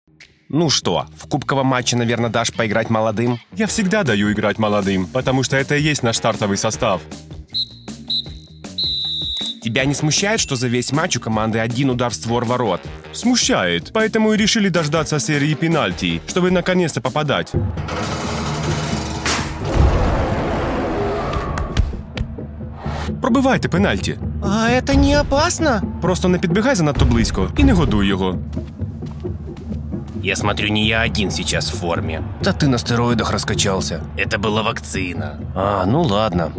Ну что, в кубковом матче, наверное, дашь поиграть молодым? Я всегда даю играть молодым, потому что это и есть наш стартовый состав. Тебя не смущает, что за весь матч у команды один удар в створ ворот? Смущает, поэтому и решили дождаться серии пенальти, чтобы наконец-то попадать. Пробивайте пенальті. А это не опасно? Просто не підбігай занадто близько і не годуй його. Я смотрю, не я один сейчас в форме. Да ты на стероидах раскачался. Это была вакцина. А, ну ладно.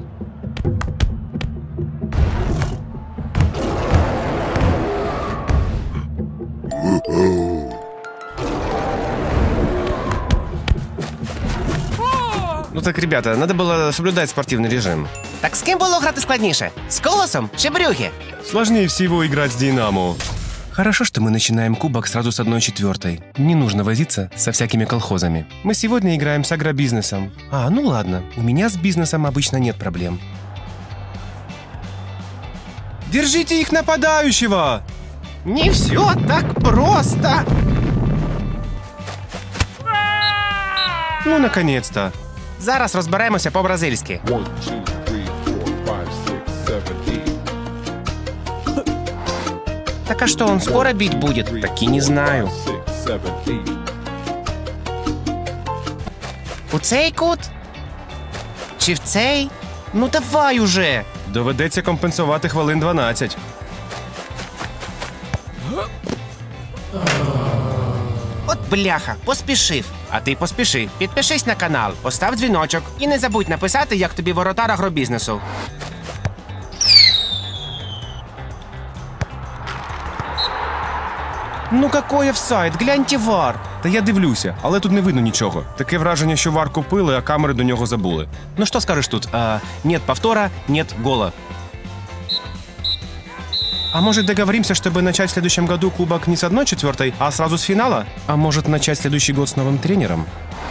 Ну так, ребята, надо было соблюдать спортивный режим. Так з ким було грати складніше? З Колосом чи Брюхе? Сложнее всего играть с Динамо. Хорошо, что мы начинаем кубок сразу с 1/4. Не нужно возиться со всякими колхозами. Мы сегодня играем с агробизнесом. А, ну ладно, у меня с бизнесом обычно нет проблем. Держите их нападающего! Не все так просто. Ну, наконец-то. Зараз розберемося по-бразильськи. 1, 2, 3, 4, 5, 6, 7, 8. Так а что, он скоро бить будет? Так и не знаю. 6, 7, 8. У цей кут? Чи в цей? Ну давай уже! Доведеться компенсувати хвилин 12. От бляха, поспішив. А ти поспіши. Підпишись на канал, постав дзвіночок і не забудь написати, як тобі воротар агробізнесу. Ну какой офсайд, гляньте вар. Та я дивлюся, але тут не видно нічого. Таке враження, що вар купили, а камери до нього забули. Ну что скажешь тут? Нет повтора, нет гола. А может договоримся, чтобы начать в следующем году кубок не с 1/4, а сразу с финала? А может начать следующий год с новым тренером?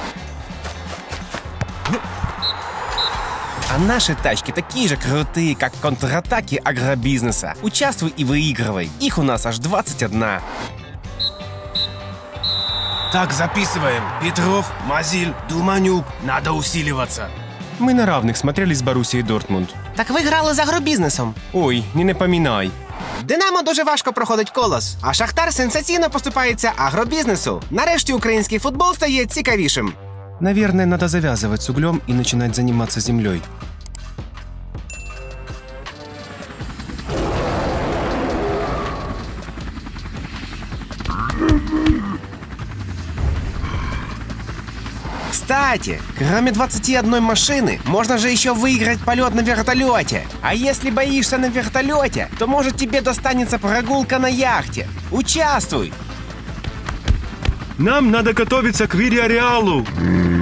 А наши тачки такие же крутые, как контратаки агробизнеса. Участвуй и выигрывай. Их у нас аж 21. Так, записываем. Петров, Мазиль, Думанюк. Надо усиливаться. Мы на равных смотрели с Боруссией Дортмунд. Так ви грали з агробізнесом. Ой, не напоминай. Динамо дуже важко проходить Колос, а Шахтар сенсаційно поступається агробізнесу. Нарешті український футбол стає цікавішим. Наверное, надо завязывать с углем и начинать заниматься землей. Кстати, кроме 21 машины, можно же еще выиграть полет на вертолете. А если боишься на вертолете, то может тебе достанется прогулка на яхте. Участвуй! Нам надо готовиться к Вильяреалу.